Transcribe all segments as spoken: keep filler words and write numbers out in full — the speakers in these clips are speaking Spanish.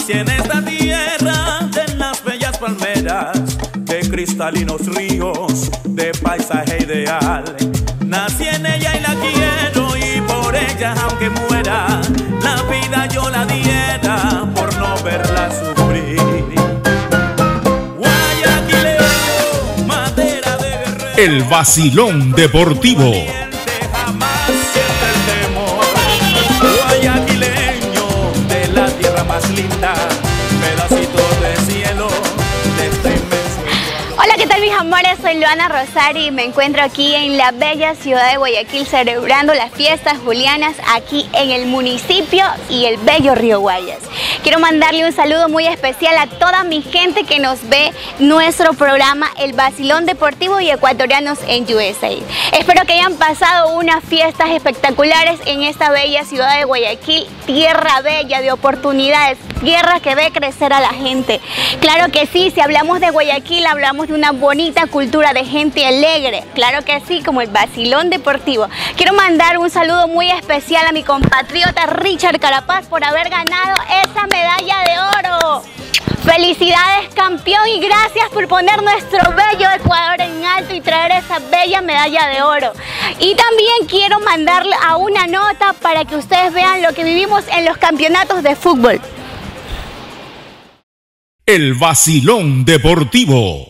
Nací en esta tierra de las bellas palmeras, de cristalinos ríos, de paisaje ideal. Nací en ella y la quiero, y por ella aunque muera, la vida yo la diera por no verla sufrir. Guayaquileño, madera de guerrero, El Vacilón Deportivo. jamás siente el temor. Guayaquileño, de la tierra más linda, pedacitos de cielo, de este inmenso Ecuador. Hola, ¿qué tal mis amores? Soy Luana Rosario y me encuentro aquí en la bella ciudad de Guayaquil celebrando las fiestas julianas aquí en el municipio y el bello Río Guayas. Quiero mandarle un saludo muy especial a toda mi gente que nos ve nuestro programa El Vacilón Deportivo y Ecuatorianos en U S A. Espero que hayan pasado unas fiestas espectaculares en esta bella ciudad de Guayaquil, tierra bella de oportunidades, tierra que ve crecer a la gente. Claro que sí, si hablamos de Guayaquil hablamos de una bonita cultura de gente alegre, claro que sí, como el Vacilón Deportivo. Quiero mandar un saludo muy especial a mi compatriota Richard Carapaz por haber ganado esa medalla de oro. Felicidades, campeón, y gracias por poner nuestro bello Ecuador en alto y traer esa bella medalla de oro. Y también quiero mandarle a una nota para que ustedes vean lo que vivimos en los campeonatos de fútbol. El Vacilón Deportivo.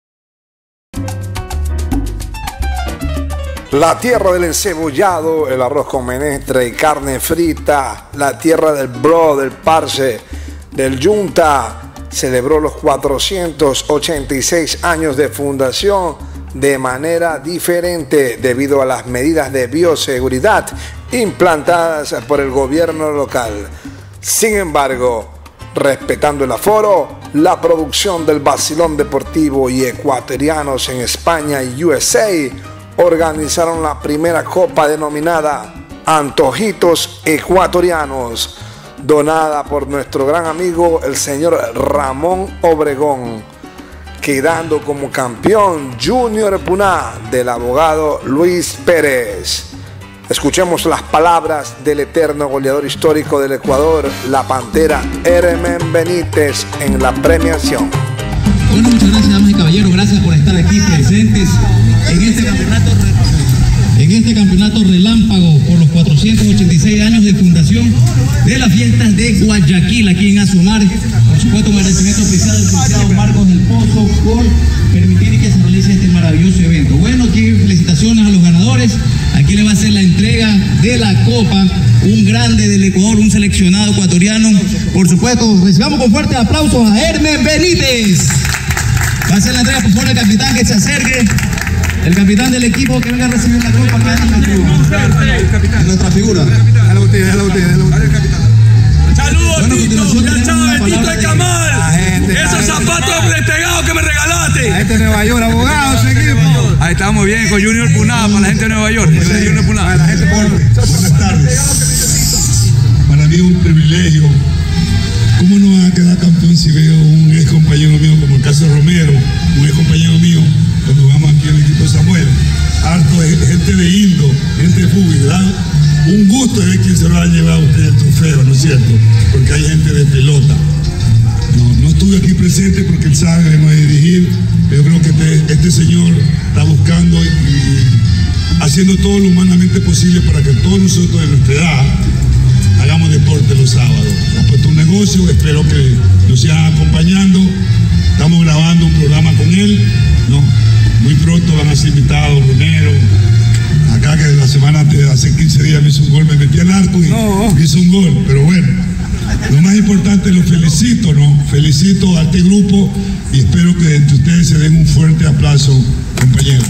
La tierra del encebollado, el arroz con menestra y carne frita, la tierra del bro, del parce, del yunta, celebró los cuatrocientos ochenta y seis años de fundación de manera diferente debido a las medidas de bioseguridad implantadas por el gobierno local. Sin embargo, respetando el aforo, la producción del Vacilón Deportivo y Ecuatorianos en España y U S A organizaron la primera copa denominada Antojitos Ecuatorianos, donada por nuestro gran amigo el señor Ramón Obregón, quedando como campeón Junior Puná del abogado Luis Pérez. Escuchemos las palabras del eterno goleador histórico del Ecuador, la Pantera Hermen Benítez, en la premiación. Bueno, muchas gracias, damas y caballeros, gracias por estar aquí presentes en este campeonato, en este campeonato relámpago por los cuatrocientos ochenta y seis años de fundación de las fiestas de Guayaquil, aquí en Azumar. Por supuesto, un agradecimiento especial al licenciado Marcos del Pozo por permitir que se realice este maravilloso evento. Bueno, aquí felicitaciones a los ganadores. Aquí le va a hacer la entrega de la copa un grande del Ecuador, un seleccionado ecuatoriano. Por supuesto, recibamos con fuertes aplausos a Hermen Benítez. Va a hacer la entrega, por favor, el capitán que se acerque. El capitán del equipo que venga a recibir la copa acá en nuestra figura. A la botella, a la botella, a la botella. Saludos, Bueno, Tito, ya sabes, Tito de el Camal. Esos zapatos desplegados que me regalaste. La gente de Nueva York, abogado, su equipo. Ahí estamos bien con Junior Puná, para la gente de Nueva York. Junior Puná. La gente por... Buenas tardes. Para mí es un privilegio. ¿Cómo no va a quedar campeón si veo un ex compañero mío como el caso de Romero, un ex compañero mío cuando vamos aquí al equipo de Samuel? Harto de gente de Indo, gente de fútbol, ¿verdad? Un gusto de ver quién se lo ha llevado a usted el trofeo, ¿no es cierto? Porque hay gente de pelota. No, no estuve aquí presente porque él sabe que no hay dirigir, pero creo que este, este señor está buscando y, y haciendo todo lo humanamente posible para que todos nosotros de nuestra edad hagamos deporte los sábados. Ha puesto un negocio, espero que nos sigan acompañando. Estamos grabando un programa con él, ¿no? Muy pronto van a ser invitados Romero. Acá que la semana antes, hace quince días me hizo un gol, me metí al arco y no. me hizo un gol, pero bueno. Lo más importante, lo felicito, ¿no? Felicito a este grupo y espero que entre ustedes se den un fuerte aplauso, compañeros.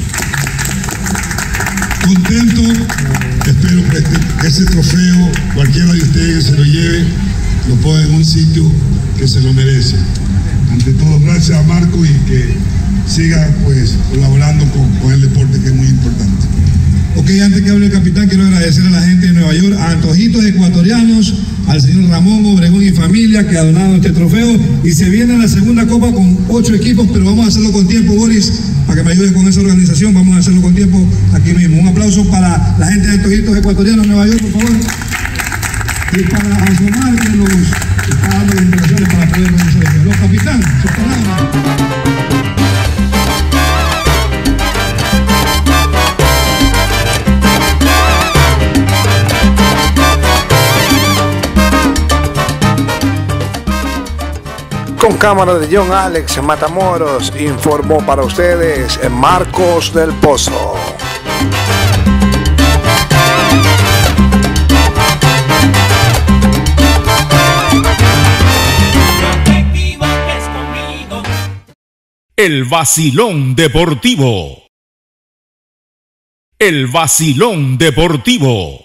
Contento, espero que, este, que ese trofeo, cualquiera de ustedes que se lo lleve, lo ponga en un sitio que se lo merece. Ante todo, gracias a Marco y que siga pues colaborando con, con el deporte, que es muy importante. Ok, antes que hable el capitán, quiero agradecer a la gente de Nueva York, a Antojitos Ecuatorianos, al señor Ramón Obregón y familia que ha donado este trofeo, y se viene la segunda copa con ocho equipos, pero vamos a hacerlo con tiempo, Boris, para que me ayudes con esa organización. Vamos a hacerlo con tiempo aquí mismo. Un aplauso para la gente de Antojitos Ecuatorianos, Nueva York, por favor. Y para asomar que nos está dando las indicaciones para poder realizar esto. Los capitán, sus palabras. Con cámara de John Alex Matamoros, informó para ustedes Marcos del Pozo. El vacilón deportivo. El vacilón deportivo.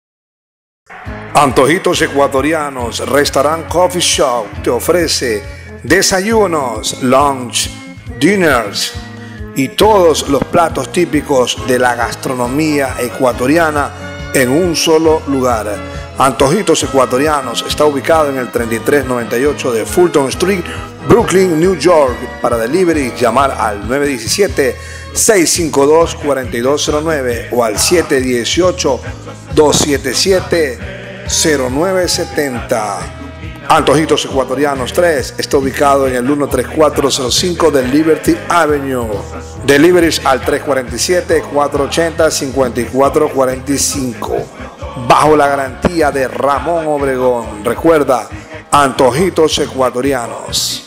Antojitos Ecuatorianos, Restaurant Coffee Shop te ofrece desayunos, lunch, dinners y todos los platos típicos de la gastronomía ecuatoriana en un solo lugar. Antojitos Ecuatorianos está ubicado en el treinta y tres noventa y ocho de Fulton Street, Brooklyn, New York. Para delivery, llamar al nueve uno siete, seis cinco dos, cuatro dos cero nueve o al siete uno ocho, dos siete siete, cero nueve siete cero. Antojitos Ecuatorianos tres está ubicado en el uno tres cuatro cero cinco de Liberty Avenue. Deliveries al tres cuatro siete, cuatro ocho cero, cinco cuatro cuatro cinco. Bajo la garantía de Ramón Obregón. Recuerda, Antojitos Ecuatorianos.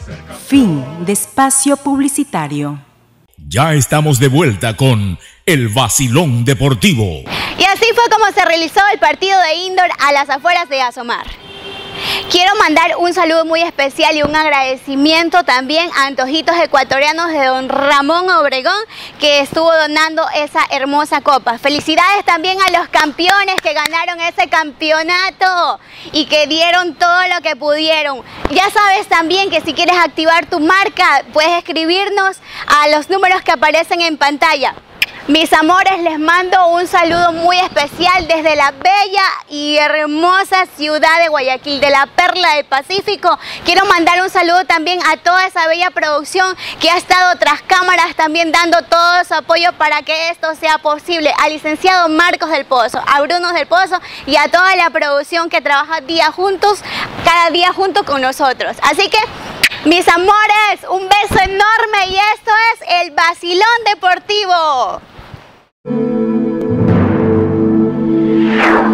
Fin de espacio publicitario. Ya estamos de vuelta con el vacilón deportivo. Y así fue como se realizó el partido de indoor a las afueras de Azomar. Quiero mandar un saludo muy especial y un agradecimiento también a Antojitos Ecuatorianos de don Ramón Obregón, que estuvo donando esa hermosa copa. Felicidades también a los campeones que ganaron ese campeonato y que dieron todo lo que pudieron. Ya sabes también que si quieres activar tu marca, puedes escribirnos a los números que aparecen en pantalla. Mis amores, les mando un saludo muy especial desde la bella y hermosa ciudad de Guayaquil, de la Perla del Pacífico. Quiero mandar un saludo también a toda esa bella producción que ha estado tras cámaras también dando todo su apoyo para que esto sea posible. Al licenciado Marcos del Pozo, a Bruno del Pozo y a toda la producción que trabaja día juntos, cada día junto con nosotros. Así que, mis amores, un beso enorme y esto es el Vacilón Deportivo.